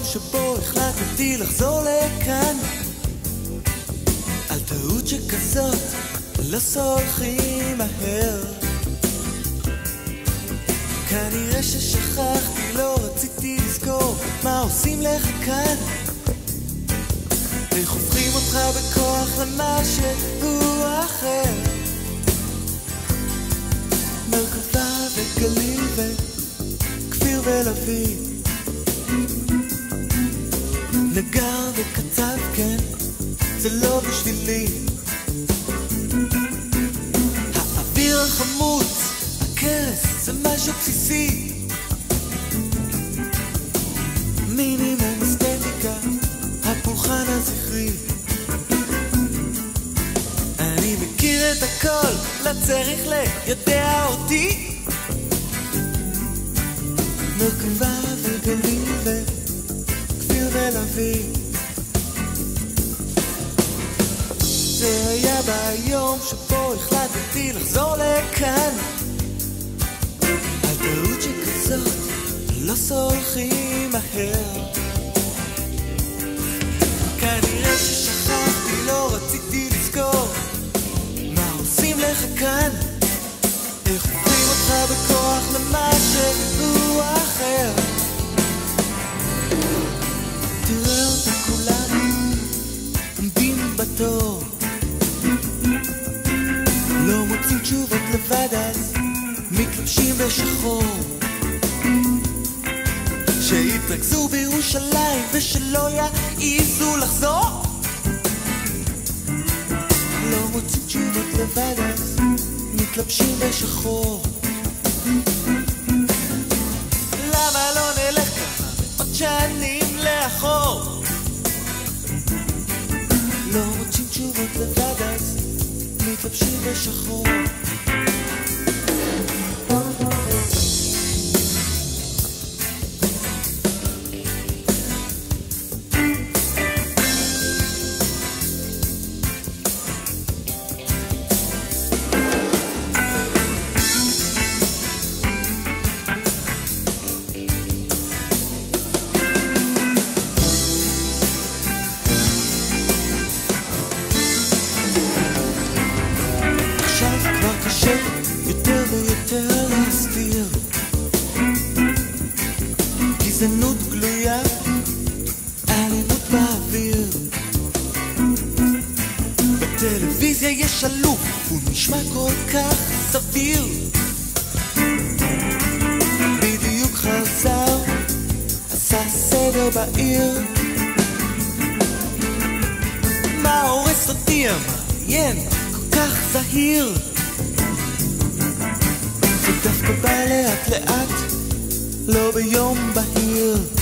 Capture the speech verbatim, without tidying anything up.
שבו החלטתי לחזור לכאן. על טעות שכזאת לא סולחים מהר. כנראה ששכחתי, לא רציתי לזכור מה עושים לך כאן. איך הופכים אותך בכוח למשהו אחר. מרכבה וגליל וכפיר ולוי, נגר וקצב, כן, זה לא בשבילי. האוויר החמוץ, הכרס, זה משהו בסיסי. מינימום אסתטיקה, הפולחן הזכרי. אני מכיר את הכל, לא צריך לידע אותי. מרכבה וגליל וכפיר ולוי, זה היה ביום שבו החלטתי לחזור לכאן. על טעות שכזאת לא סולחים מהר. כנראה ששכחתי, לא רציתי לזכור מה עושים לך כאן. איך הופכים אותך בכוח למשהו אחר. תראה אותה כולנו עומדים בתור, לא מוצאים תשובות לבד אז מתלבשים בשחור. שיתרכזו בירושלים ושלא יעיזו לחזור, לא מוצאים תשובות לבד אז מתלבשים בשחור. למה לא נלך ככה עוד שנים לאחור? לא מוצאים תשובות לבד אז מתלבשים בשחור. יותר ויותר להסתיר גזענות גלויה, אלימות באוויר. בטלוויזיה יש אלוף, הוא נשמע כל כך סביר. בדיוק חזר, עשה סדר בעיר. מה הורס אותי המעניין כל כך זהיר? זה דווקא בא לאט לאט, לא ביום בהיר.